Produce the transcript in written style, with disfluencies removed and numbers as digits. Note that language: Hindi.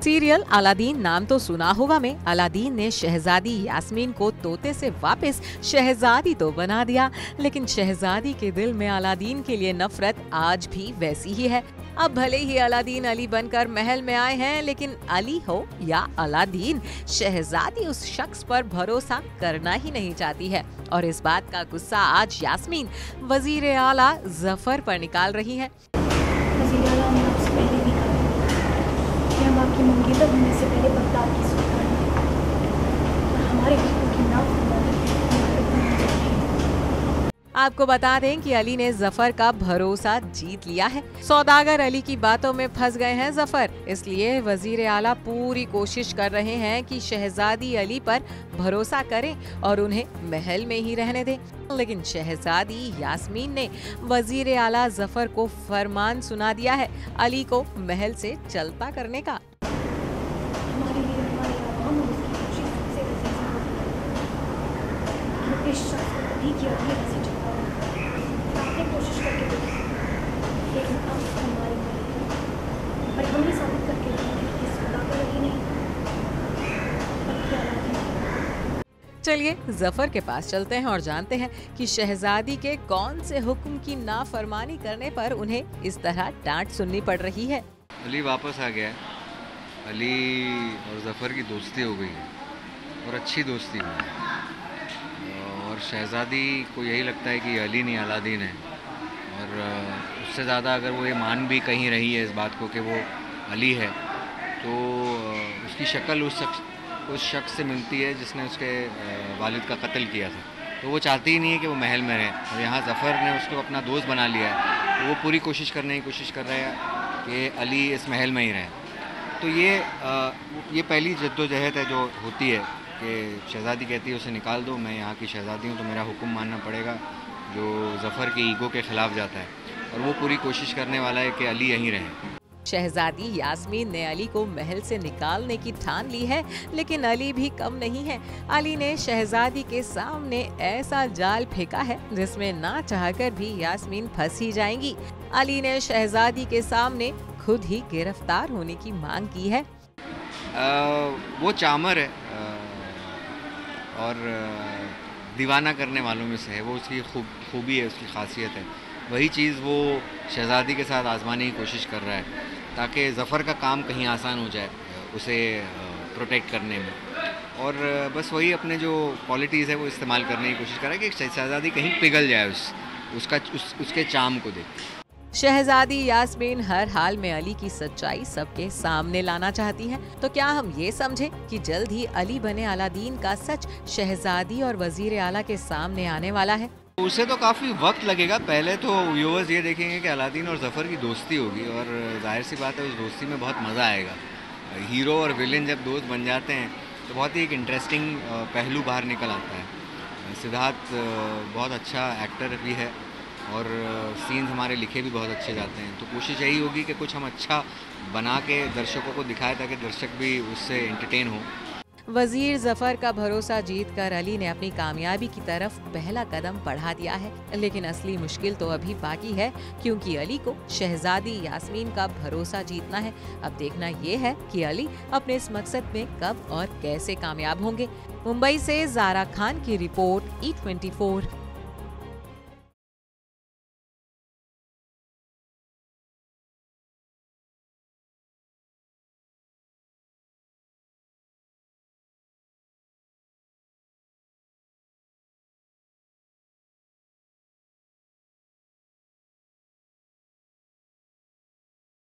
सीरियल अलादीन नाम तो सुना होगा में अलादीन ने शहजादी यास्मीन को तोते से वापस शहजादी तो बना दिया, लेकिन शहजादी के दिल में अलादीन के लिए नफरत आज भी वैसी ही है। अब भले ही अलादीन अली बनकर महल में आए हैं, लेकिन अली हो या अलादीन, शहजादी उस शख्स पर भरोसा करना ही नहीं चाहती है। और इस बात का गुस्सा आज यास्मीन वजीर आला जफर पर निकाल रही है। आपकी मंगीदा होने से पहले बगदाद की सुल्तान और हमारे हकों की नाफरमानी। आपको बता दें कि अली ने जफर का भरोसा जीत लिया है। सौदागर अली की बातों में फंस गए हैं जफर, इसलिए वजीर आला पूरी कोशिश कर रहे हैं कि शहजादी अली पर भरोसा करें और उन्हें महल में ही रहने दें। लेकिन शहजादी यास्मीन ने वजीर आला जफर को फरमान सुना दिया है अली को महल से चलता करने का। हमारे लिए हमारे आवाम और उसकी खुशी सबसे अजीज इस शख्स को कभी किया ऐसे चलता आपने कोशिश करके देखी, लेकिन अब हमारी और हमने साबित करके कि सौदागर अली नहीं बल्कि अलादीन। चलिए जफर के पास चलते हैं और जानते हैं कि शहजादी के कौन से हुक्म की नाफरमानी करने पर उन्हें इस तरह डांट सुननी पड़ रही है। अली वापस आ गया है। अली और जफर की दोस्ती हो गई है और अच्छी दोस्ती हुई है, और शहजादी को यही लगता है कि अली नहीं अलादीन है। और उससे ज़्यादा अगर वो ये मान भी कहीं रही है इस बात को कि वो अली है, तो उसकी शक्ल उस शख्स से मिलती है जिसने उसके वालिद का कत्ल किया था। तो वो चाहती ही नहीं है कि वो महल में रहे, और यहाँ जफ़र ने उसको अपना दोस्त बना लिया है। तो वो पूरी कोशिश कर रहा है कि अली इस महल में ही रहे। तो ये पहली जद्दोजहद है जो होती है कि शहजादी कहती है उसे निकाल दो, मैं यहाँ की शहजादी हूँ तो मेरा हुक्म मानना पड़ेगा, जो जफ़र के ईगो के ख़िलाफ़ जाता है। और वो पूरी कोशिश करने वाला है कि अली यहीं रहे। शहजादी यास्मीन ने अली को महल से निकालने की ठान ली है, लेकिन अली भी कम नहीं है। अली ने शहजादी के सामने ऐसा जाल फेंका है जिसमें ना चाहकर भी यास्मीन फंस ही जाएंगी। अली ने शहजादी के सामने खुद ही गिरफ्तार होने की मांग की है। वो चामर है और दीवाना करने वालों में से है। वो उसकी खूबी है, उसकी खासियत है। वही चीज़ वो शहजादी के साथ आजमाने की कोशिश कर रहा है ताकि ज़फ़र का काम कहीं आसान हो जाए उसे प्रोटेक्ट करने में। और बस वही अपने जो क्वालिटीज़ है वो इस्तेमाल करने की कोशिश कर रहा है कि शहजादी कहीं पिघल जाए उसके चाम को देख। शहजादी यास्मीन हर हाल में अली की सच्चाई सबके सामने लाना चाहती है। तो क्या हम ये समझे कि जल्द ही अली बने अलादीन का सच शहजादी और वजीर आला के सामने आने वाला है? उसे तो काफ़ी वक्त लगेगा। पहले तो व्यूअर्स ये देखेंगे कि अलादीन और जफ़र की दोस्ती होगी, और जाहिर सी बात है उस दोस्ती में बहुत मज़ा आएगा। हीरो और विलेन जब दोस्त बन जाते हैं तो बहुत ही एक इंटरेस्टिंग पहलू बाहर निकल आता है। सिद्धार्थ बहुत अच्छा एक्टर भी है और सीन्स हमारे लिखे भी बहुत अच्छे जाते हैं। तो कोशिश यही होगी कि कुछ हम अच्छा बना के दर्शकों को दिखाएं ताकि दर्शक भी उससे एंटरटेन हो। वजीर जफर का भरोसा जीतकर अली ने अपनी कामयाबी की तरफ पहला कदम बढ़ा दिया है, लेकिन असली मुश्किल तो अभी बाकी है, क्योंकि अली को शहजादी यास्मीन का भरोसा जीतना है। अब देखना ये है कि अली अपने इस मकसद में कब और कैसे कामयाब होंगे। मुंबई से ज़ारा खान की रिपोर्ट, E24।